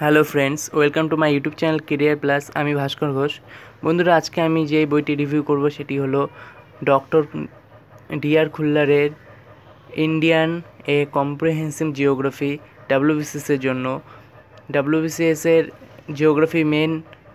Hello friends, welcome to my YouTube channel career plus. আমি ভাস্কর ঘোষ। বন্ধুরা, আজকে আমি যে বইটি রিভিউ করব সেটি হলো ডক্টর ডিআর খুল্লারের ইন্ডিয়ান এ কম্প্রিহেন্সিভ জিওগ্রাফি ডাব্লিউবিসিএসের জন্য। ডাব্লিউবিসিএসের জিওগ্রাফি মেন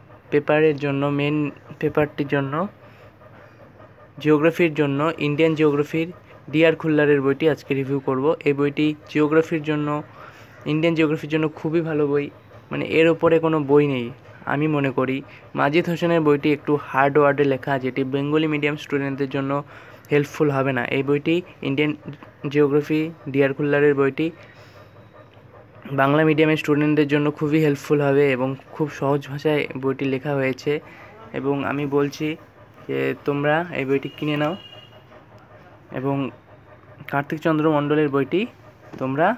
পেপারটির জন্য জিওগ্রাফির জন্য ইন্ডিয়ান জিওগ্রাফির ডিআর খুল্লারের বইটি আজকে রিভিউ করব। এই বইটি ইন্ডিয়ান জিওগ্রাফির জন্য খুবই ভালো বই, মানে এর ওপরে কোনো বই নেই আমি মনে করি। মাজিদ হোসেনের বইটি একটু হার্ড ওয়ার্ডে লেখা, যেটি বেঙ্গলি মিডিয়াম স্টুডেন্টদের জন্য হেল্পফুল হবে না। এই বইটি ইন্ডিয়ান জিওগ্রাফি ডিআর খুল্লারের বইটি বাংলা মিডিয়ামের স্টুডেন্টদের জন্য খুবই হেল্পফুল হবে এবং খুব সহজ ভাষায় বইটি লেখা হয়েছে। এবং আমি বলছি যে তোমরা এই বইটি কিনে নাও এবং কার্তিক চন্দ্র মণ্ডলের বইটি তোমরা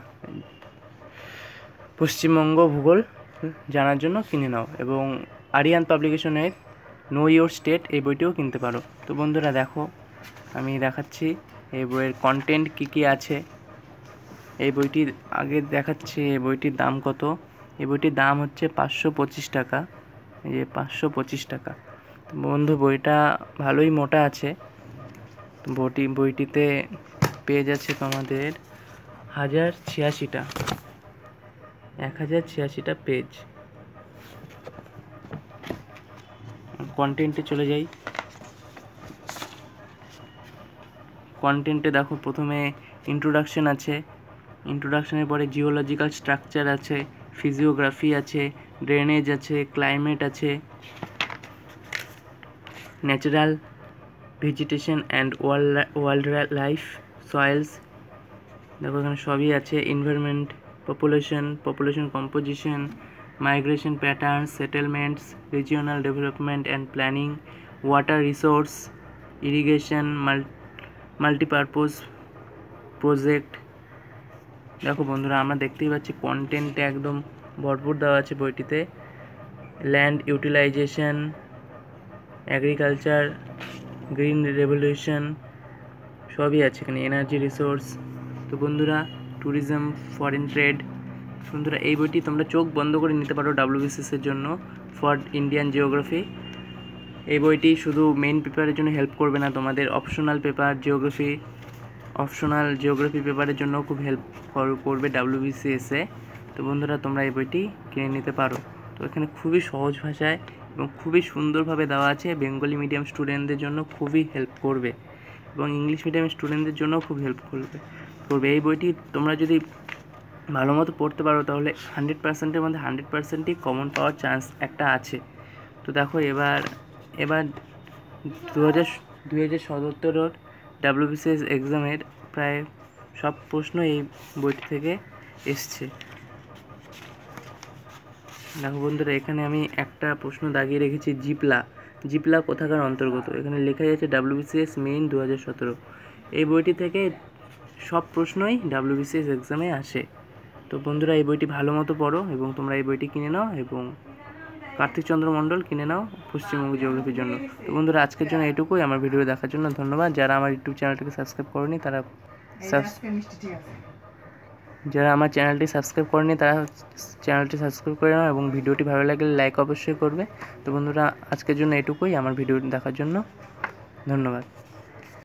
পশ্চিমবঙ্গ ভূগোল জানার জন্য কিনে নাও, এবং আরিয়ান পাবলিকেশনের নো ইয়োর স্টেট এই বইটিও কিনতে পারো। তো বন্ধুরা দেখো, আমি দেখাচ্ছি এই বইয়ের কন্টেন্ট কী আছে। এই বইটির আগে দেখাচ্ছি এই বইটির দাম কত। এই বইটির দাম হচ্ছে 525 টাকা। এই যে 525 টাকা। বন্ধু, বইটা ভালোই মোটা আছে। বইটিতে পেজ আছে তোমাদের 1086টা পেজ। কন্টেন্টে চলে যাই। কন্টেন্টে দেখো, প্রথমে ইন্ট্রোডাকশন আছে। ইন্ট্রোডাকশনের পরে জিওলজিক্যাল স্ট্রাকচার আছে, ফিজিওগ্রাফি আছে, ড্রেনেজ আছে, ক্লাইমেট আছে, natural vegetation and wildlife, soils, দেখো এখানে সবই আছে। Environment, population composition, migration patterns, settlements, regional development and planning, water resource, irrigation, multipurpose project. দেখো বন্ধুরা, আমরা দেখতেই পাচ্ছি কন্টেন্টে একদম ভরপুর দেওয়া আছে বইটিতে। Land utilisation, agriculture, green revolution সবই আছে এখানে, এনার্জি রিসোর্স। তো বন্ধুরা, ট্যুরিজম, ফরেন ট্রেড। বন্ধুরা, এই বইটি তোমরা চোখ বন্ধ করে নিতে পারো ডাব্লিউবিসিএসের জন্য ফর ইন্ডিয়ান জিওগ্রাফি। এই বইটি শুধু মেইন পেপারের জন্য হেল্প করবে না, তোমাদের অপশনাল জিওগ্রাফি পেপারের জন্য খুব হেল্প করবে ডাব্লিউবিসিএসে। তো বন্ধুরা, তোমরা এই বইটি কিনে নিতে পারো। তো এখানে খুবই সহজ ভাষায় এবং খুবই সুন্দরভাবে দেওয়া আছে। বেঙ্গলি মিডিয়াম স্টুডেন্টদের জন্য খুবই হেল্প করবে এবং ইংলিশ মিডিয়ামের স্টুডেন্টদের জন্য খুব হেল্প করবে। এই বইটি তোমরা যদি ভালো মতো পড়তে পারো তাহলে 100%-এর মধ্যে 100%ই কমন পাওয়ার চান্স একটা আছে। তো দেখো, এবার 2017 ডাব্লিউবিসিএস এক্সামের প্রায় সব প্রশ্ন এই বইটি থেকে এসছে। দেখো বন্ধুরা, এখানে আমি একটা প্রশ্ন দাগিয়ে রেখেছি, জিপলা কোথাকার অন্তর্গত। এখানে লেখাই আছে ডাব্লিউবিসিএস মেইন 2017। এই বইটি থেকে সব প্রশ্নই ডাব্লিউবিসিএস এক্সামে আসে। তো বন্ধুরা, এই বইটি ভালো মতো পড়ো এবং তোমরা এই বইটি কিনে নাও এবং কার্তিক চন্দ্র মণ্ডল কিনে নাও পশ্চিমবঙ্গ জিওগ্রাফির জন্য। তো বন্ধুরা, আজকের জন্য এটুকুই। আমার ভিডিও দেখার জন্য ধন্যবাদ। যারা আমার ইউটিউব চ্যানেলটিকে সাবস্ক্রাইব করেনি তারা চ্যানেলটি সাবস্ক্রাইব করে নাও এবং ভিডিওটি ভালো লাগলে লাইক অবশ্যই করবে। তো বন্ধুরা, আজকের জন্য এটুকুই। আমার ভিডিও দেখার জন্য ধন্যবাদ।